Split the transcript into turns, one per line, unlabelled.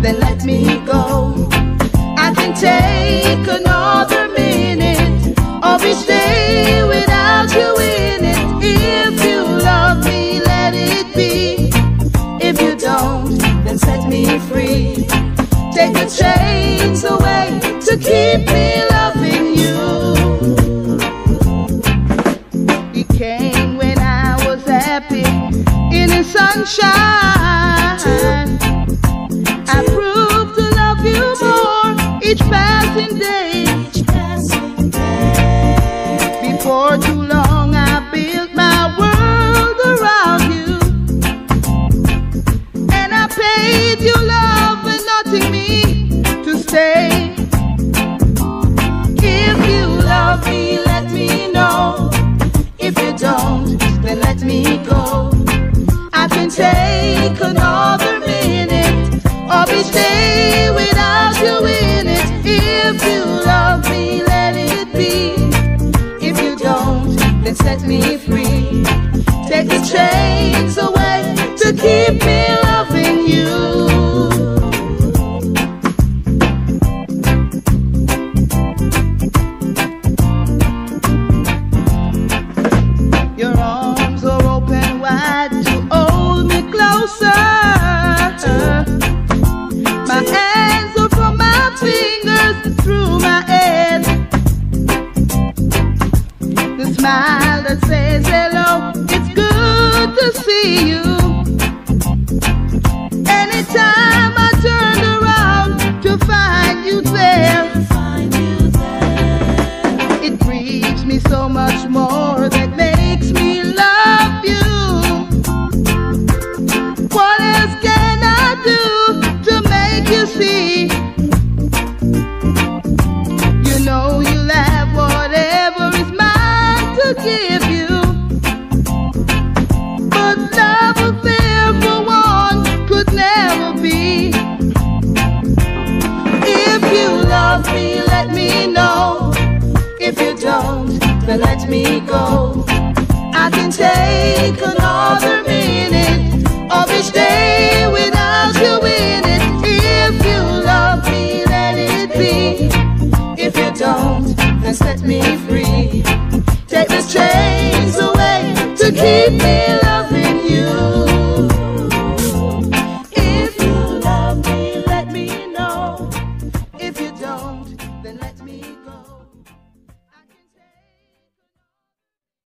then let me go. I can take another minute of each day without you in it. If you love me, let it be. If you don't, then set me free. Take the chains away to keep me loving you. He came when I was happy in the sunshine. I proved to love you more each passing day. Before too long I built my world around you, and I paid you love and nothing me to stay. If you love me, let me know. If you don't, then let me go. I can take another minute of each day without you in it. If you love me, let it be. If you don't, then set me free. Take the chains away to keep me loving you. My hands are from my fingers through my head. The smile that says hello, it's good to see you. Anytime I turn around to find you there, it grieves me so much more, that makes me love you. What else can I do to make you see? You know you'll have whatever is mine to give you, but love affair for one could never be. If you love me, let me know. If you don't, then let me go. I can take another minute of each day without you in it. If you love me, let it be. If you don't, then set me free. Take the chains away to keep me loving you. If you love me, let me know. If you don't, then let me go.